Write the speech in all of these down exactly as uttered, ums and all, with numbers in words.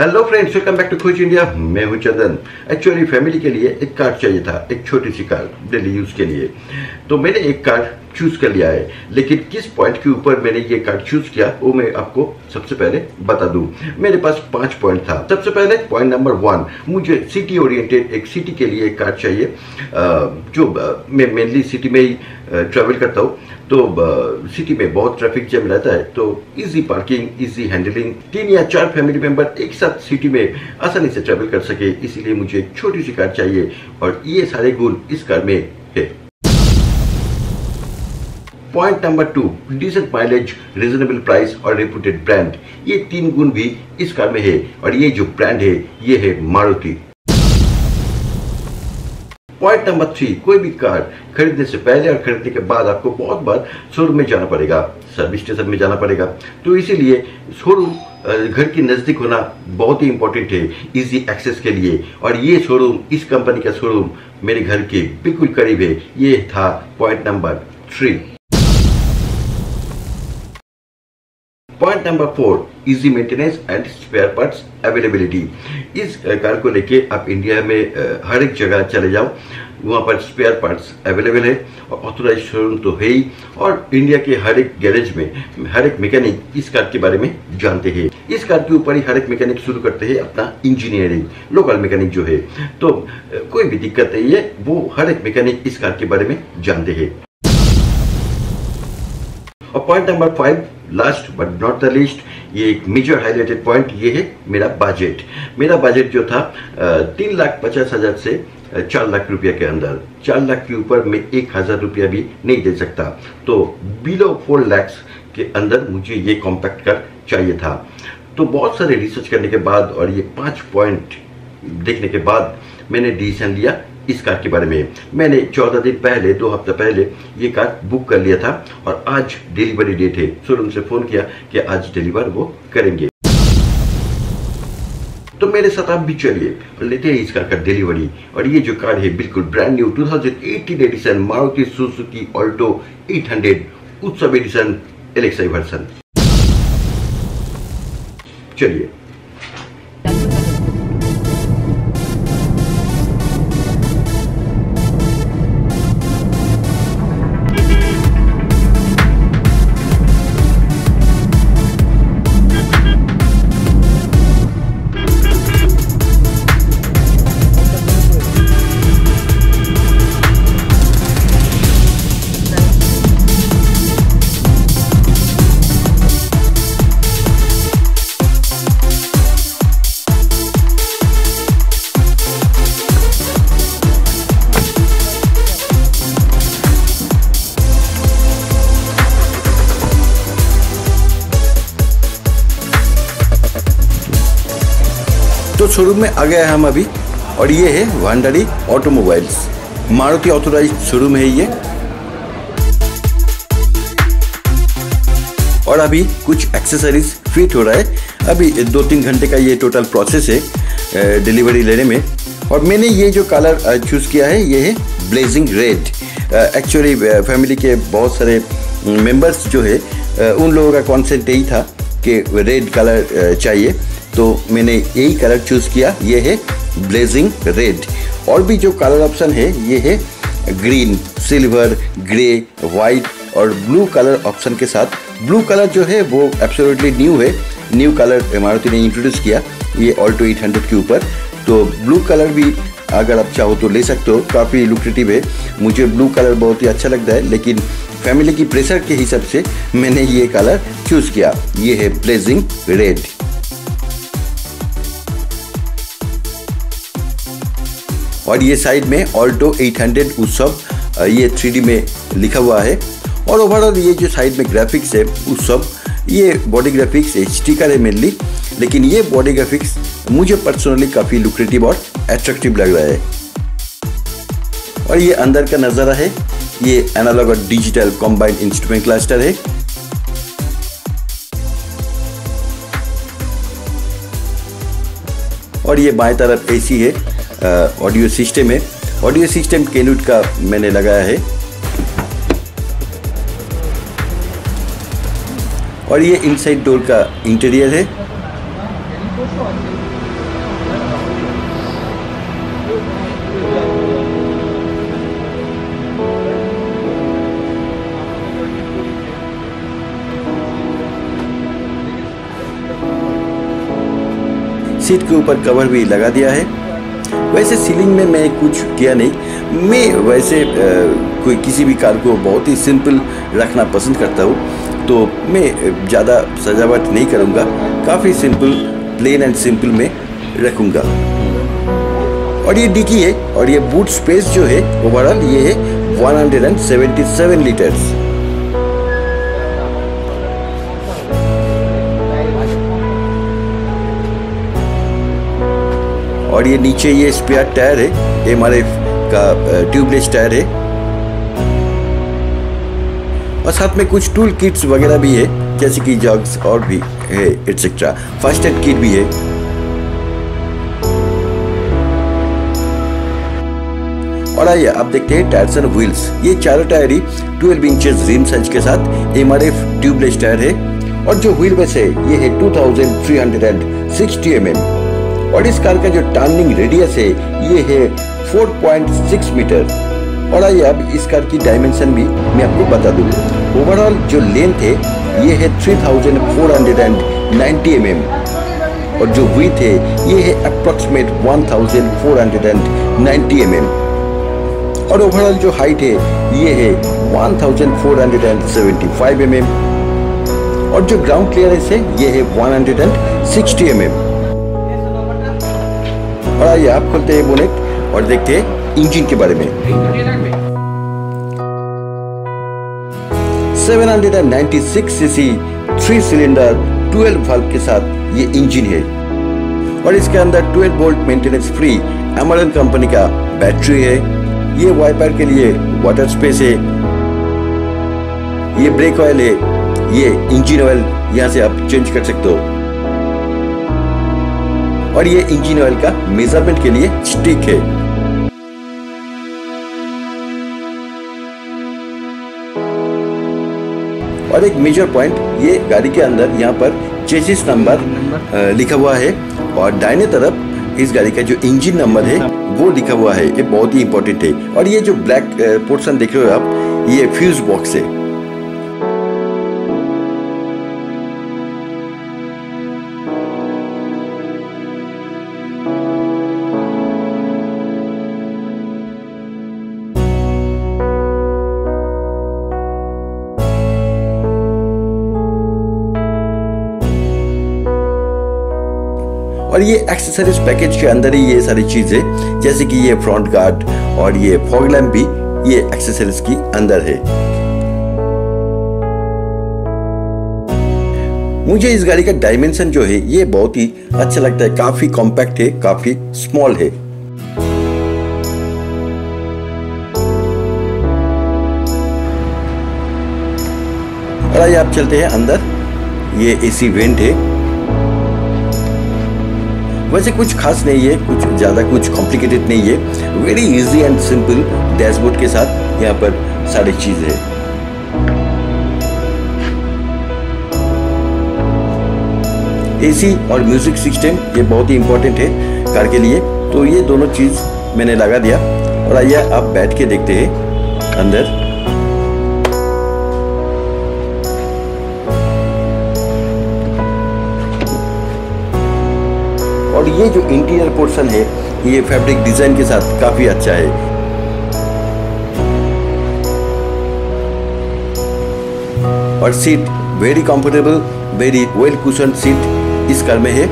Hello friends, welcome back to Khoj India. मैं हूं चंदन। Actually family के लिए एक कार चाहिए था, एक छोटी सी कार डेली यूज के लिए। तो मैंने एक कार चूज कर लिया है, लेकिन किस पॉइंट के ऊपर मैंने ये कार चूज किया वो मैं आपको सबसे पहले बता दूं। मेरे पास पांच पॉइंट था। सबसे पहले पॉइंट नंबर वन, मुझे सिटी ओरिएंटेड एक सिटी के लिए एक कार चाहिए। जो मैं मेनली सिटी में ही ट्रैवल करता हूँ, तो सिटी में बहुत ट्रैफिक जैम रहता है, तो इजी पार्किंग, इजी हैंडलिंग, तीन या चार फैमिली मेंबर एक साथ सिटी में आसानी से ट्रैवल कर सके, इसीलिए मुझे एक छोटी सी कार चाहिए और ये सारे गुण इस कार में है। Point number two, decent mileage, reasonable price और रेपुटेड ब्रांड। ये तीन गुण भी इस कार में है और ये जो ब्रांड है ये है मारुति। पॉइंट नंबर थ्री, कोई भी कार खरीदने से पहले और खरीदने के बाद आपको बहुत बार शोरूम में जाना पड़ेगा, सर्विस स्टेशन में जाना पड़ेगा, तो इसीलिए शोरूम घर के नजदीक होना बहुत ही इंपॉर्टेंट है इजी एक्सेस के लिए। और ये शोरूम, इस कंपनी का शोरूम मेरे घर के बिल्कुल करीब है। ये था point number three. Point number four, easy maintenance and spare parts availability. इस कार को लेके आप इंडिया में हर एक जगह चले जाओ, वहां पर स्पेयर पार्ट्स अवेलेबल है और ऑथोराइज शोरूम तो है ही। और इंडिया के हर एक गैरेज में हर एक मैकेनिक इस कार के बारे में जानते हैं। इस कार के ऊपर ही हर एक मैकेनिक शुरू करते हैं अपना इंजीनियरिंग, लोकल मैकेनिक जो है, तो कोई भी दिक्कत नहीं है, वो हर एक मैकेनिक इस कार के बारे में जानते हैं। और point number five, last but not the least, ये एक मेजर हाईलाइटेड पॉइंट, ये है मेरा बजट। मेरा बजट जो था तीन लाख पचास हजार से चार लाख रुपया के अंदर। चार लाख के ऊपर मैं एक हजार रुपया भी नहीं दे सकता, तो बिलो फोर लैक्स के अंदर मुझे ये कॉम्पैक्ट कार चाहिए था। तो बहुत सारे रिसर्च करने के बाद और ये पांच पॉइंट देखने के बाद मैंने डिसीजन लिया इस कार के बारे में। मैंने चौदह दिन पहले, दो हफ्ते पहले ये कार बुक कर लिया था और आज डिलीवरी डेट है। शोरूम से फोन किया कि आज डिलीवर वो करेंगे। तो मेरे साथ आप भी चलिए और लेते हैं इस कार का डिलीवरी। और ये जो कार है बिल्कुल brand new two thousand eighteen edition Maruti Suzuki Alto eight hundred Utsav edition L X I version. चलिए। तो शोरूम में आ गए हम अभी, और ये है Vandari automobiles, Maruti authorised showroom है ये। और अभी कुछ एक्सेसरीज फिट हो रहा है। अभी दो तीन घंटे का ये टोटल प्रोसेस है डिलीवरी लेने में। और मैंने ये जो कलर चूज किया है ये है ब्लेजिंग रेड। एक्चुअली फैमिली के बहुत सारे मेंबर्स जो है उन लोगों का कॉन्सेप्ट यही था कि रेड कलर चाहिए, तो मैंने यही कलर चूज किया, ये है ब्लेजिंग रेड। और भी जो कलर ऑप्शन है ये है ग्रीन, सिल्वर, ग्रे, वाइट और ब्लू कलर ऑप्शन के साथ। ब्लू कलर जो है वो एब्सोल्युटली न्यू है, न्यू कलर मारुति ने इंट्रोड्यूस किया ये ऑल्टो एट हंड्रेड के ऊपर। तो ब्लू कलर भी अगर आप चाहो तो ले सकते हो, काफ़ी लुक्रेटिव है। मुझे ब्लू कलर बहुत ही अच्छा लगता है, लेकिन फैमिली की प्रेशर के हिसाब से मैंने ये कलर चूज किया, ये है ब्लेजिंग रेड। और ये साइड में ऑल्टो एट हंड्रेड उत्सव ये थ्री डी में लिखा हुआ है। और ओवरऑल ये जो साइड में ग्राफिक्स है उत्सव, ये बॉडी ग्राफिक्स एच डी का है मेनली, लेकिन ये बॉडी ग्राफिक्स मुझे पर्सनली काफ़ी लुक्रेटिव और अट्रैक्टिव लग रहा है। और ये अंदर का नज़ारा है, ये एनालॉग और डिजिटल कॉम्बाइंड इंस्ट्रूमेंट क्लस्टर है। और ये बाएं तरफ एसी है, ऑडियो सिस्टम है। ऑडियो सिस्टम कैनूट का मैंने लगाया है। और ये इनसाइड डोर का इंटीरियर है। सीट के ऊपर कवर भी लगा दिया है। वैसे सीलिंग में मैं कुछ किया नहीं, मैं वैसे आ, कोई किसी भी कार को बहुत ही सिंपल रखना पसंद करता हूँ, तो मैं ज़्यादा सजावट नहीं करूँगा, काफ़ी सिंपल प्लेन एंड सिंपल में रखूँगा। और ये डिकी है और ये बूट स्पेस जो है ओवरऑल ये है एक सौ सतहत्तर लीटर्स। और ये नीचे ये स्पेयर टायर है, एम आर एफ का ट्यूबलेस टायर है और साथ में कुछ टूल किट्स वगैरह भी है, जैसे कि जग्स और भी है एटसेट्रा। फर्स्ट एड किट भी है। और आइए आप देखते हैं टायर्स एंड व्हील्स। ये चारों टायर ही बारह इंचेस रिम साइज के साथ M R F tubeless tyre है और जो व्हील बेस है ये है दो हज़ार तीन सौ साठ एम एम और इस कार का जो टर्निंग रेडियस है ये है चार पॉइंट छह मीटर। और आइए अब इस कार की डायमेंशन भी मैं आपको बता दूं। ओवरऑल जो लेंथ है ये है तीन हज़ार चार सौ नब्बे एम एम और जो विड्थ है ये है अप्रॉक्सीमेट एक हज़ार चार सौ नब्बे एम एम और ओवरऑल जो हाइट है ये है एक हज़ार चार सौ पचहत्तर एम एम और जो ग्राउंड क्लियरेंस है ये है एक सौ साठ एम एम। और आइए आप खोलते हैं बोनेट और देखते हैं इंजन के बारे में। सात सौ छियानवे सीसी थ्री सिलेंडर बारह वाल्व के साथ ये इंजन है और इसके अंदर बारह volt maintenance free Amaron company का बैटरी है। ये वाइपर के लिए वाटर स्पेस है, ये ब्रेक ऑयल है, ये इंजन ऑयल यहाँ से आप चेंज कर सकते हो और ये इंजन ऑयल का मेजरमेंट के लिए स्टिक है। और एक मेजर पॉइंट, ये गाड़ी के अंदर यहाँ पर चेसिस नंबर लिखा हुआ है और दाहिने तरफ इस गाड़ी का जो इंजन नंबर है वो लिखा हुआ है, ये बहुत ही इंपॉर्टेंट है। और ये जो ब्लैक पोर्शन देख रहे हो आप, ये फ्यूज बॉक्स है। और ये एक्सेसरीज पैकेज के अंदर ही ये सारी चीजें, जैसे कि ये फ्रंट गार्ड और ये फॉग लैम्प भी ये एक्सेसरीज की अंदर है। मुझे इस गाड़ी का डायमेंशन जो है ये बहुत ही अच्छा लगता है, काफी कॉम्पैक्ट है, काफी स्मॉल है। और आइए आप चलते हैं अंदर। ये एसी वेंट है, वैसे कुछ खास नहीं है, कुछ ज़्यादा कुछ कॉम्प्लिकेटेड नहीं है, very easy and simple dashboard के साथ यहाँ पर सारी चीज़ है। एसी और म्यूजिक सिस्टम ये बहुत ही इंपॉर्टेंट है कार के लिए, तो ये दोनों चीज़ मैंने लगा दिया। और आइए आप बैठ के देखते हैं अंदर। और ये जो इंटीरियर पोर्शन है ये फैब्रिक डिजाइन के साथ काफी अच्छा है। और seat very comfortable, very well cushion seat इस कार में है।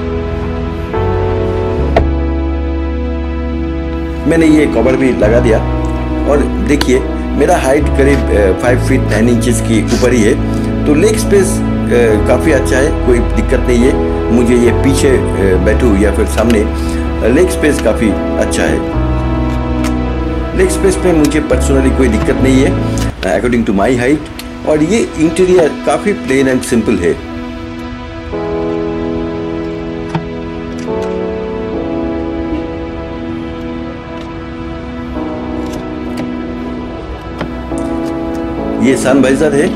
मैंने ये कवर भी लगा दिया और देखिए मेरा हाइट करीब फाइव फीट नाइन इंचेस की ऊपर ही है, तो लेग स्पेस काफ़ी अच्छा है, कोई दिक्कत नहीं है। मुझे ये पीछे बैठूं या फिर सामने, लेग स्पेस काफ़ी अच्छा है। लेग स्पेस में मुझे पर्सनली कोई दिक्कत नहीं है अकॉर्डिंग टू माई हाइट। और ये इंटीरियर काफ़ी प्लेन एंड सिंपल है। ये सनवाइजर है,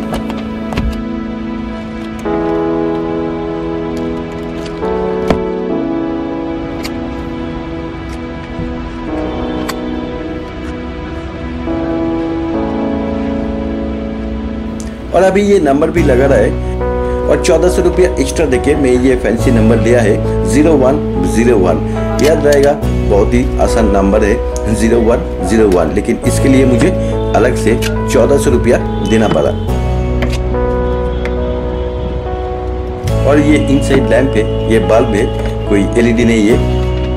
और अभी ये नंबर भी लगा रहा है। और चौदह सौ रुपया एक्स्ट्रा देके मैं ये फैंसी नंबर लिया है जीरो वन जीरो वन। याद रहेगा, बहुत ही आसान नंबर है जीरो वन जीरो वन, लेकिन इसके लिए मुझे अलग से चौदह सौ रुपया देना पड़ा। और ये इनसाइड लैंप है, ये बल्ब है, कोई एलईडी नहीं है।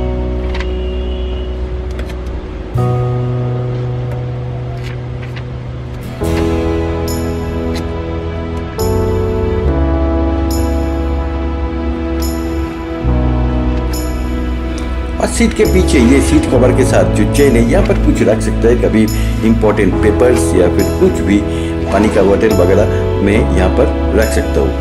और सीट के पीछे ये सीट कवर के साथ जो चेन है, यहाँ पर कुछ रख सकते हैं, कभी इंपॉर्टेंट पेपर्स या फिर कुछ भी पानी का बोतल वगैरह में यहाँ पर रख सकता हूँ।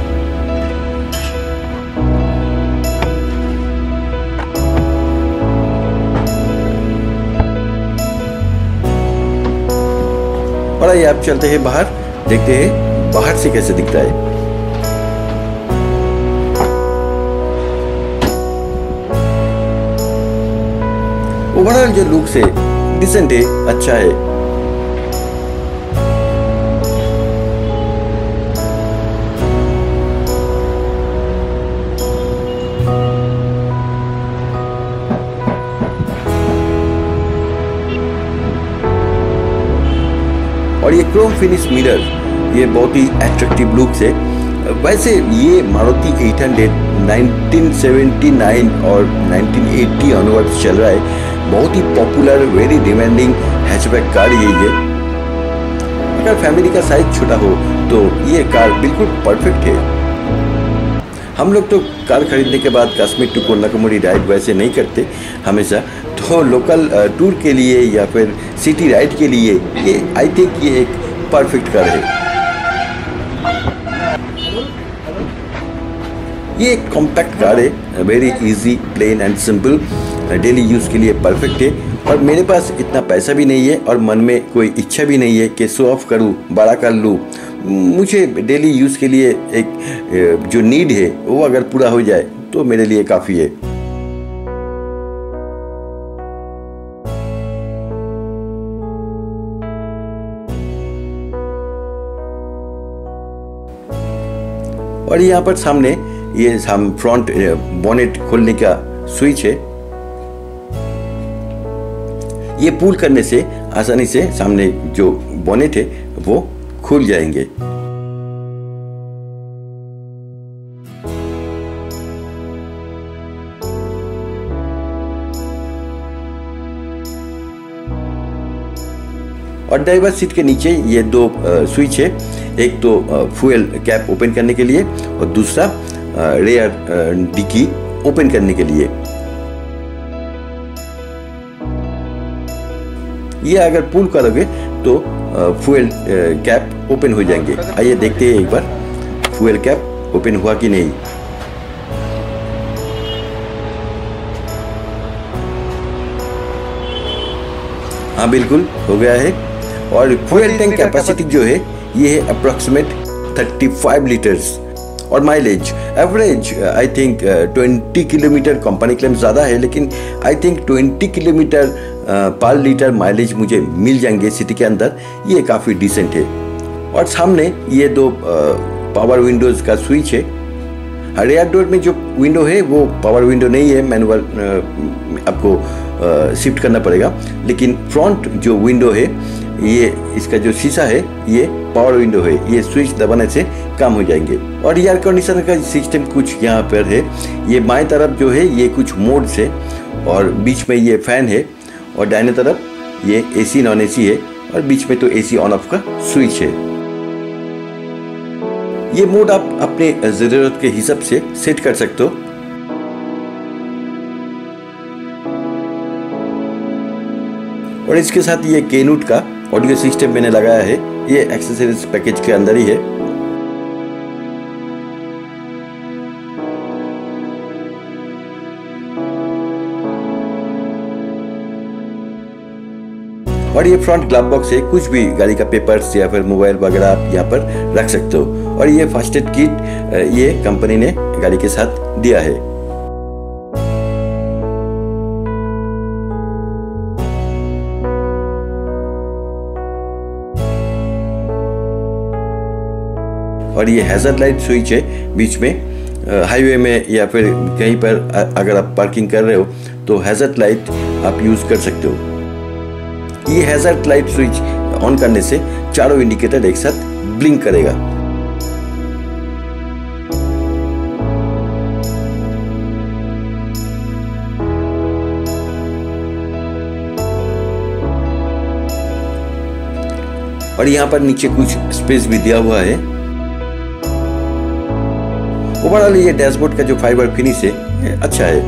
और आइए आप चलते हैं बाहर, देखते हैं बाहर से कैसे दिखता है। ओवरऑल जो लुक है डिसेंट है, अच्छा है। और ये क्रोम फिनिश मिरर, ये बहुत ही अट्रैक्टिव लुक है। वैसे ये Maruti eight hundred nineteen seventy nine और नाइनटीन एटी ऑनवर्ड्स चल रहा है, बहुत ही popular, very demanding hatchback car ये ये अगर फैमिली का साइज छोटा हो तो ये कार बिल्कुल परफेक्ट है। हम लोग तो कार खरीदने के बाद कश्मीर टू कन्याकुमारी राइड वैसे नहीं करते हमेशा, तो लोकल टूर के लिए या फिर सिटी राइड के लिए ये आई थिंक ये एक परफेक्ट कार है। ये एक कॉम्पैक्ट कार है, very easy, plain and simple, daily use के लिए परफेक्ट है। और मेरे पास इतना पैसा भी नहीं है और मन में कोई इच्छा भी नहीं है कि शो ऑफ करूँ, बड़ा कर लूँ। मुझे डेली यूज़ के लिए एक जो नीड है वो अगर पूरा हो जाए तो मेरे लिए काफ़ी है। और यहाँ पर सामने ये हम फ्रंट बोनेट खोलने का स्विच है, ये पुल करने से आसानी से सामने जो बोनेट है वो खुल जाएंगे। और ड्राइवर सीट के नीचे ये दो स्विच है, एक तो फ्यूल कैप ओपन करने के लिए और दूसरा रेयर डिक्की ओपन करने के लिए। ये अगर पुल करोगे तो फ्यूल कैप ओपन हो जाएंगे। आइए देखते हैं एक बार फ्यूल कैप ओपन हुआ कि नहीं। हाँ बिल्कुल हो गया है। और फ्यूल टैंक कैपेसिटी जो है ये है अप्रोक्सीमेट थर्टी फाइव लीटर्स। और mileage average I think twenty kilometre, company claim ज़्यादा है लेकिन I think twenty kilometre per litre mileage मुझे मिल जाएंगे सिटी के अंदर, ये काफ़ी डिसेंट है। और सामने ये दो पावर विंडोज़ का स्विच है। रेयर डोर में जो विंडो है वो पावर विंडो नहीं है, मैनुअल आपको शिफ्ट करना पड़ेगा, लेकिन फ्रंट जो विंडो है ये इसका जो शीशा है ये पावर विंडो है, ये स्विच दबाने से काम हो जाएंगे। और एयर कंडीशनर का सिस्टम कुछ यहाँ पर है, ये बाएं तरफ जो है ये कुछ मोड्स है और बीच में ये फैन है और दाहिने तरफ ये एसी नॉन एसी है और बीच में तो एसी ऑन ऑफ का स्विच है। ये मोड आप अपने ज़रूरत के हिसाब से सेट कर सकते हो। और इसके साथ ये केनूट का ऑडियो सिस्टम मैंने लगाया है, ये एक्सेसरीज पैकेज के अंदर ही है। और ये फ्रंट ग्लव बॉक्स है, कुछ भी गाड़ी का पेपर्स या फिर मोबाइल वगैरह आप यहाँ पर रख सकते हो। और ये फर्स्ट एड किट ये कंपनी ने गाड़ी के साथ दिया है। और ये हैज़र्ड लाइट स्विच है बीच में। हाईवे में या फिर कहीं पर अगर आप पार्किंग कर रहे हो तो हैज़र्ड लाइट आप यूज़ कर सकते हो। ये हैज़र्ड लाइट स्विच ऑन करने से चारों इंडिकेटर एक साथ ब्लिंक करेगा। और यहाँ पर नीचे कुछ स्पेस भी दिया हुआ है। ओवरऑल ये डैशबोर्ड का जो फाइबर फिनिश है अच्छा है।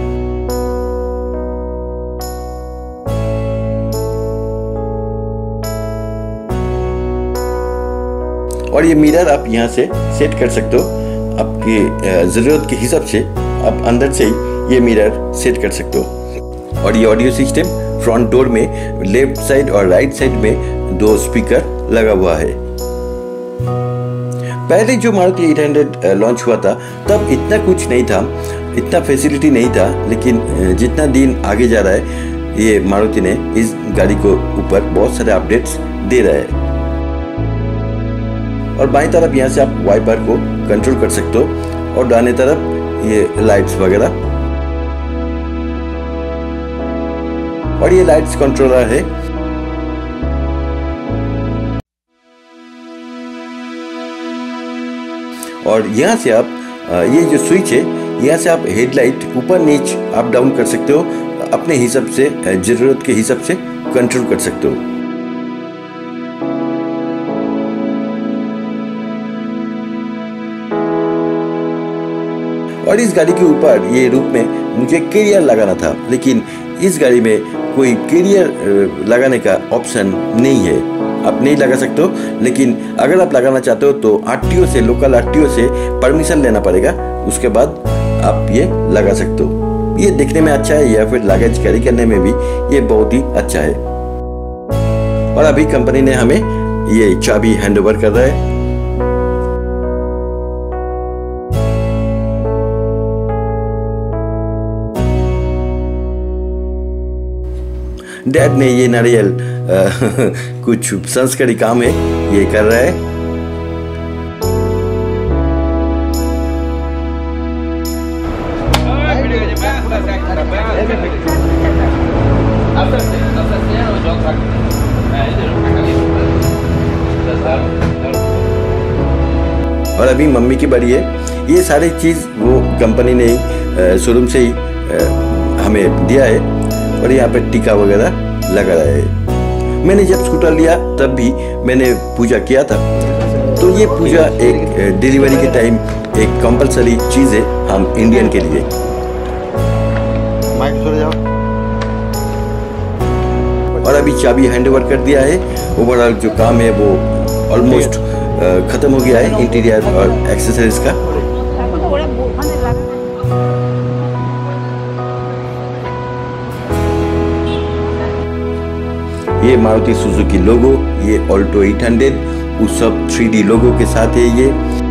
और ये मिरर आप यहाँ से सेट कर सकते हो, आपकी ज़रूरत के हिसाब से आप अंदर से ही ये मिरर सेट कर सकते हो। और ये ऑडियो सिस्टम फ्रंट डोर में लेफ्ट साइड और राइट साइड में दो स्पीकर लगा हुआ है। पहले जो मारुति एट हंड्रेड लॉन्च हुआ था तब इतना कुछ नहीं था, इतना फैसिलिटी नहीं था, लेकिन जितना दिन आगे जा रहा है ये मारुति ने इस गाड़ी को ऊपर बहुत सारे अपडेट्स दे रहा है। और बाईं तरफ यहाँ से आप वाइपर को कंट्रोल कर सकते हो और दाहिने तरफ ये लाइट्स वगैरह। और ये लाइट्स कंट्रोलर है। और यहाँ से आप ये जो स्विच है यहाँ से आप हेडलाइट ऊपर नीचे अप डाउन कर सकते हो, अपने हिसाब से ज़रूरत के हिसाब से कंट्रोल कर सकते हो। और इस गाड़ी के ऊपर ये रूप में मुझे कैरियर लगाना था, लेकिन इस गाड़ी में कोई कैरियर लगाने का ऑप्शन नहीं है। आप नहीं लगा सकते हो, लेकिन अगर आप लगाना चाहते हो तो आरटीओ से, लोकल आरटीओ से परमिशन लेना पड़ेगा, उसके बाद आप ये लगा सकते हो। ये देखने में अच्छा है या फिर लगेज कैरी करने में भी ये बहुत ही अच्छा है। और अभी कंपनी ने हमें ये चाबी हैंडओवर कर रहा है। डैड ने ये नारियल कुछ संस्कारी काम है ये कर रहा है। और अभी मम्मी की बारी है। ये सारी चीज वो कंपनी ने शोरूम से ही हमें दिया है। और यहाँ पे टीका वगैरह लगा रहा है। मैंने जब स्कूटर लिया तब भी मैंने पूजा किया था, तो ये पूजा एक डिलीवरी के टाइम एक कंपलसरी चीज़ है हम इंडियन के लिए। माइक छोड़ जाओ। और अभी चाबी हैंडओवर कर दिया है। ओवरऑल जो काम है वो ऑलमोस्ट खत्म हो गया है, इंटीरियर और एक्सेसरीज का। ये मारुति सुजुकी लोगो, ये ऑल्टो एट हंड्रेड, उस सब थ्री डी लोगो के साथ है ये।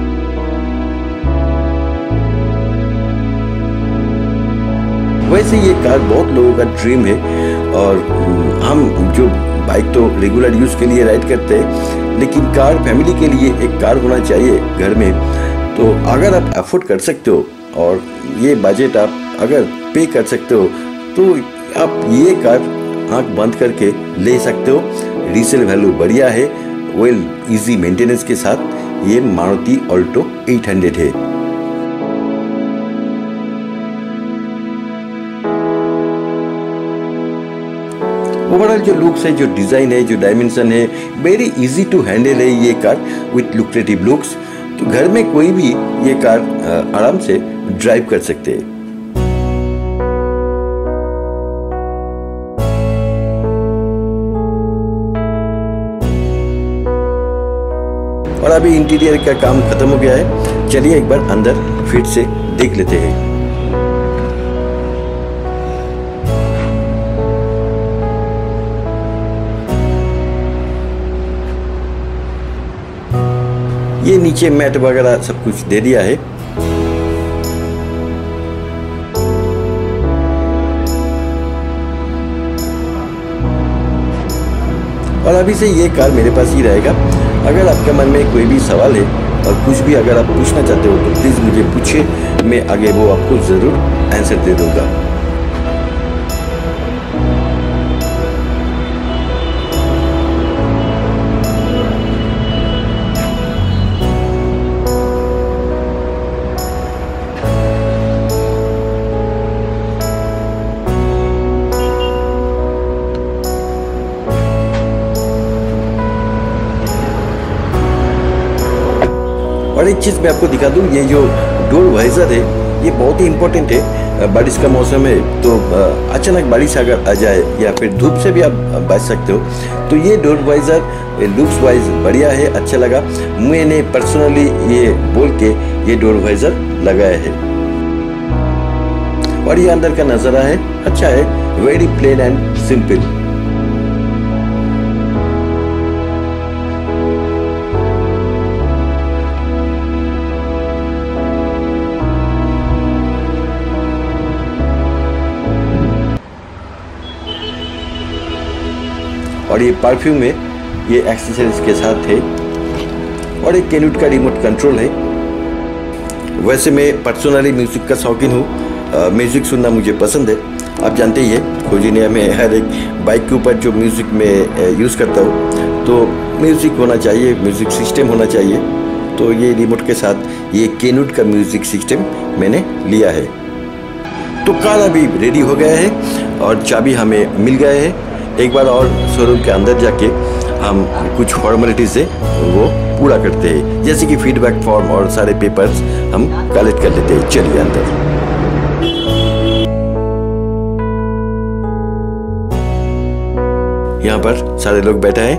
वैसे ये कार बहुत लोगों का ड्रीम है, और हम जो बाइक तो रेगुलर यूज के लिए राइड करते हैं, लेकिन कार फैमिली के लिए एक कार होना चाहिए घर में। तो अगर आप अफोर्ड कर सकते हो और ये बजट आप अगर पे कर सकते हो तो आप ये कार आंख बंद करके ले सकते हो। रीसेल वैल्यू बढ़िया है, वेल इजी मेंटेनेंस के साथ ये मारुति ऑल्टो एट हंड्रेड है। ओवरऑल जो लुक्स है, जो डिजाइन है, जो डायमेंशन है, वेरी इजी टू हैंडल है ये कार विथ लुक्रेटिव लुक्स। तो घर में कोई भी ये कार आराम से ड्राइव कर सकते हैं। और अभी इंटीरियर का काम खत्म हो गया है। चलिए एक बार अंदर फिर से देख लेते हैं। ये नीचे मैट वगैरह सब कुछ दे दिया है। और अभी से ये कार मेरे पास ही रहेगा। अगर आपके मन में कोई भी सवाल है और कुछ भी अगर आप पूछना चाहते हो तो प्लीज़ मुझे पूछिए, मैं आगे वो आपको ज़रूर आंसर दे दूँगा। और एक चीज़ मैं आपको दिखा दूँ, ये जो डोर वाइजर है ये बहुत ही इम्पोर्टेंट है। बारिश का मौसम है तो अचानक बारिश अगर आ जाए या फिर धूप से भी आप बच सकते हो, तो ये डोर वाइजर लुक्स वाइज बढ़िया है, अच्छा लगा। मैंने पर्सनली ये बोल के ये डोर वाइजर लगाया है। और ये अंदर का नज़ारा है, अच्छा है, वेरी प्लेन एंड सिंपल। और ये परफ्यूम में ये एक्सेसरीज के साथ है और एक कैनुट का रिमोट कंट्रोल है। वैसे मैं पर्सनली म्यूज़िक का शौकीन हूँ, म्यूज़िक सुनना मुझे पसंद है। आप जानते ही है खोज इंडिया में हर एक बाइक के ऊपर जो म्यूज़िक में यूज़ करता हूँ, तो म्यूज़िक होना चाहिए, म्यूज़िक सिस्टम होना चाहिए। तो ये रिमोट के साथ ये कैनुट का म्यूज़िक सिस्टम मैंने लिया है। तो कार अभी रेडी हो गया है और चाबी हमें मिल गए हैं। एक बार और शोरूम के अंदर जाके हम कुछ फॉर्मेलिटीज से वो पूरा करते हैं, जैसे कि फीडबैक फॉर्म और सारे पेपर्स हम कलेक्ट कर लेते हैं। चलिए अंदर। यहाँ पर सारे लोग बैठे हैं।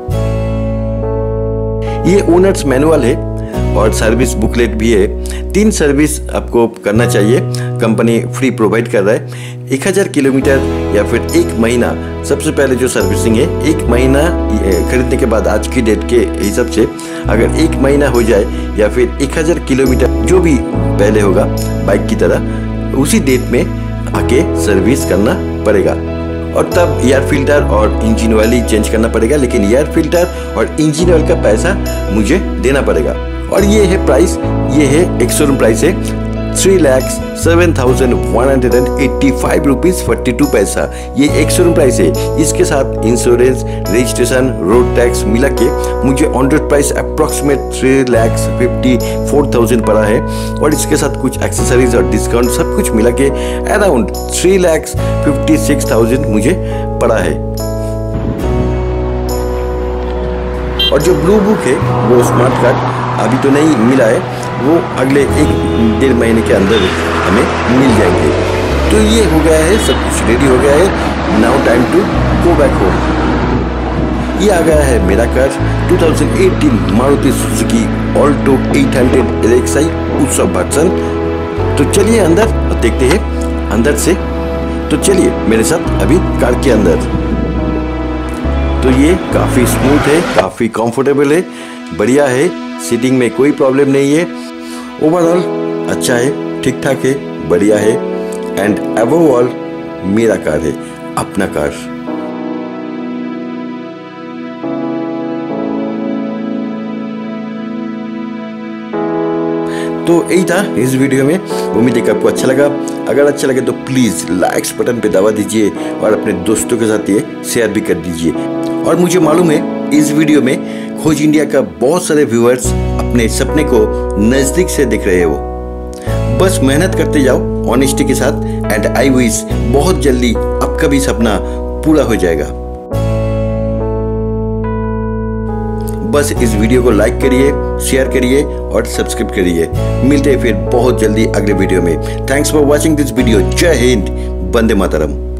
ये ओनर्स मैनुअल है और सर्विस बुकलेट भी है। तीन सर्विस आपको करना चाहिए, कंपनी फ्री प्रोवाइड कर रहा है। एक हज़ार किलोमीटर या फिर एक महीना, सबसे पहले जो सर्विसिंग है एक महीना खरीदने के बाद आज की डेट के हिसाब से अगर एक महीना हो जाए या फिर एक हज़ार किलोमीटर जो भी पहले होगा बाइक की तरह, उसी डेट में आके सर्विस करना पड़ेगा। और तब एयर फिल्टर और इंजन ऑयल ही चेंज करना पड़ेगा, लेकिन एयर फिल्टर और इंजन ऑयल का पैसा मुझे देना पड़ेगा। और ये है प्राइस, ये है एक शोरूम प्राइस है three lakhs seven thousand one hundred and eighty five rupees forty two पैसा। ये एक शोरूम प्राइस है। इसके साथ इंश्योरेंस, रजिस्ट्रेशन, रोड टैक्स मिला के मुझे on road price approximate three lakhs fifty four thousand पड़ा है। और इसके साथ कुछ एक्सेसरीज और डिस्काउंट सब कुछ मिला के around three lakhs fifty six thousand मुझे पड़ा है। और जो ब्लू बुक है वो स्मार्ट कार्ड अभी तो नहीं मिला है, वो अगले एक डेढ़ महीने के अंदर हमें मिल जाएंगे। तो ये हो गया है, सब कुछ रेडी हो गया है। Now time to go back home. ये आ गया है मेरा car two thousand eighteen Maruti Suzuki Alto eight hundred L X I Utsav version. तो चलिए अंदर और देखते हैं अंदर से। तो चलिए मेरे साथ अभी कार के अंदर। तो ये काफ़ी स्मूथ है, काफ़ी कंफर्टेबल है, बढ़िया है, सीटिंग में कोई प्रॉब्लम नहीं है। ओवरऑल अच्छा है, ठीक ठाक है, बढ़िया है। एंड अबव ऑल मेरा कार है, अपना कार। तो यही था इस वीडियो में। उम्मीद है कि आपको अच्छा लगा। अगर अच्छा लगे तो प्लीज़ लाइक्स बटन पे दबा दीजिए और अपने दोस्तों के साथ ये शेयर भी कर दीजिए। और मुझे मालूम है इस वीडियो में खोज इंडिया का बहुत सारे व्यूअर्स अपने सपने को नज़दीक से देख रहे हो। बस मेहनत करते जाओ ऑनेस्टी के साथ, एंड आई विश बहुत जल्दी आपका भी सपना पूरा हो जाएगा। बस इस वीडियो को लाइक करिए, शेयर करिए और सब्सक्राइब करिए। मिलते हैं फिर बहुत जल्दी अगले वीडियो में। Thanks for watching this video. जय हिंद, वंदे मातरम।